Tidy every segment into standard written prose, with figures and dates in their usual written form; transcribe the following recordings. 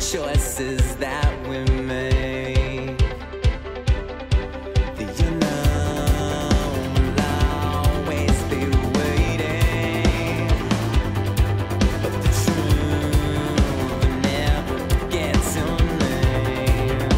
choices that we make. You know we'll always be waiting, but the truth never gets your name.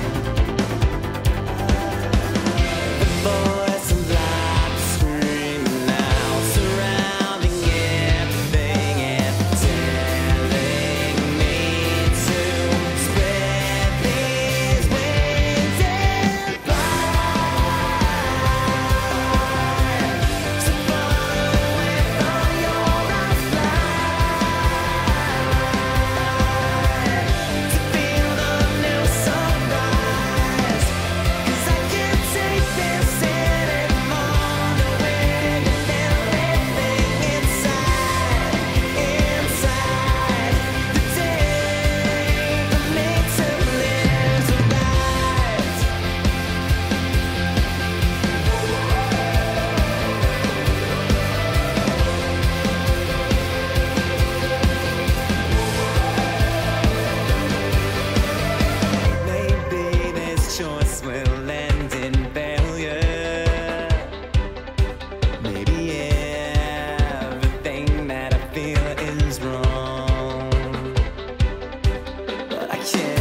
The voice of life screaming out, surrounding everything and telling me to spread these wings and fly. So far away from your eyes, to feel the new sunrise. 'Cause I can't take this anymore, knowing everything inside the day that makes it live right. Maybe this choice will end in failure. Maybe everything that I feel is wrong, but I can't